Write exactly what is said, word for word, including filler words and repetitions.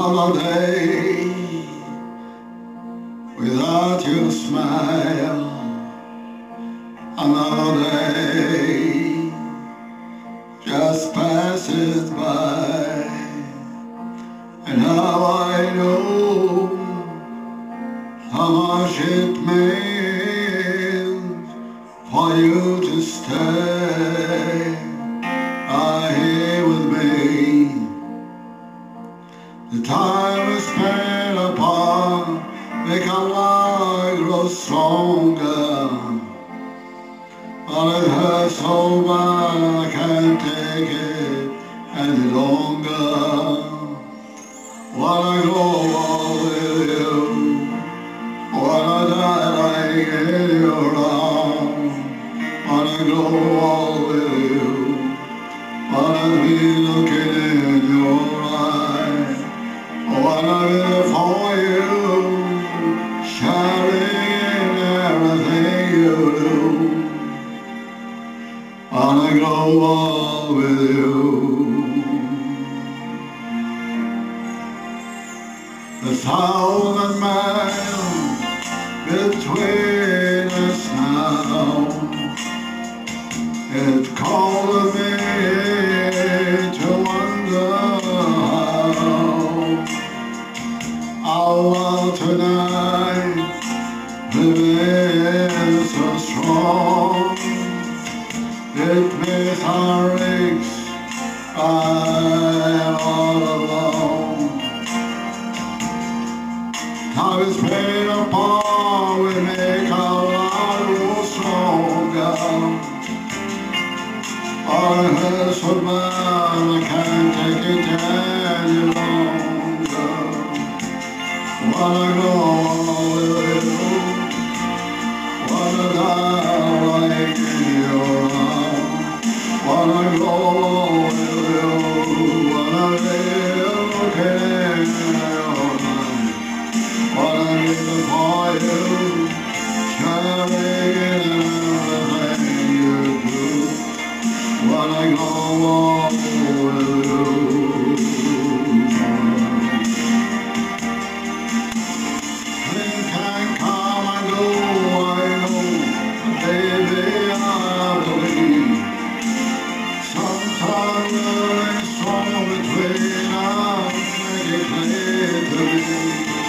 Another day without your smile, another day just passes by, and now I know how much it means for you to stay right here with me. The time we spent apart make our life grow stronger, but it hurts so bad I can't take it any longer. Wanna go on with you, wanna die lying in your arms, wanna go on with you, wanna be looking in your eyes, wanna be there for you, sharing in everything you do. Wanna go on with you. The thousand miles between us now, it calls me to wonder how our love tonight remains so strong. It makes our aches I all alone. Time is paid apart, we make our life grow stronger. All it hurts so bad, I can't take it any longer. Wanna go with you, wanna die right in your arms, wanna go with you, wanna live again in your life, wanna live for you, sharing in everything you do, wanna go with you. Things can come and go, I know, baby, I believe. Sometimes there is strong between us, make it clear to me.